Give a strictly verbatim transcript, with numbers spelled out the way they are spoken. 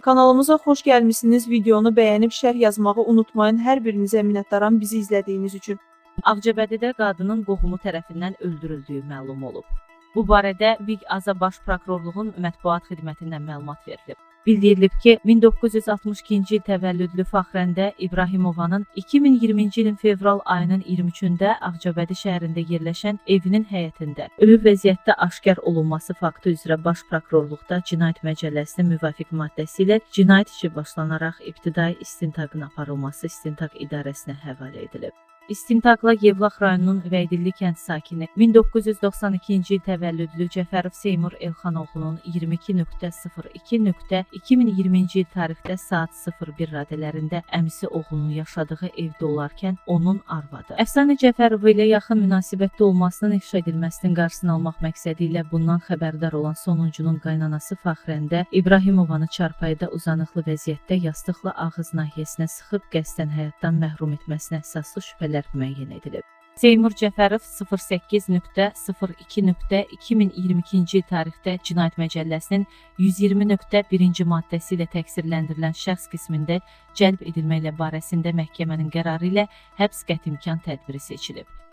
Kanalımıza xoş gəlmişsiniz. Videonu bəyənib şərh yazmağı unutmayın. Hər birinizə minnətdaram bizi izlədiyiniz üçün. Ağcabədidə qadının qohumu tərəfindən öldürüldüyü məlum olub. Bu barədə Viq-Aza Baş Prokurorluğun mətbuat xidmətindən məlumat verilib. Bildirilib ki, min doqquz yüz altmış ikinci il təvəllüdlü Faxrəndə İbrahimovanın iki min iyirminci ilin fevral ayının iyirmi üçündə Ağcabədi şəhərində yerləşən evinin həyətində ölü vəziyyətdə aşkar olunması faktı üzrə Baş Prokurorluqda Cinayət Məcəlləsinin müvafiq maddəsi ilə cinayət işi başlanaraq ibtidai istintaqın aparılması İstintaq İdarəsinə həvalə edilib. İstintaqla Yevlax rayonunun Vəydilli kənd sakini min doqquz yüz doxsan ikinci il təvəllüdlü Cəfərov Seymur Elxan oğlunun iyirmi iki nöqtə sıfır iki nöqtə iki min iyirminci il tarixdə saat sıfır bir radələrində əmisi oğlunun yaşadığı evdə olarkən onun arvadı Əfsanə Cəfərova ilə yaxın münasibətdə olmasının ifşa edilməsinin qarşısını almaq məqsədi ilə bundan xəbərdar olan sonuncunun qaynanası Faxrəndə İbrahimovanı çarpayıda uzanıqlı vəziyyətdə yastıqla ağız nahiyəsinə sıxıb qəsdən həyatdan məhrum etməsinə əsaslı şübhələr müəyyən edilib. Seymur Cəfərov sıfır səkkiz nöqtə sıfır iki nöqtə iki min iyirmi ikinci il tarixdə Cinayət Məcəlləsinin yüz iyirmi nöqtə birinci maddəsi ilə təqsirləndirilən şəxs qismində cəlb edilməklə barəsində məhkəmənin qərarı ilə həbs qətimkan tədbiri seçilib.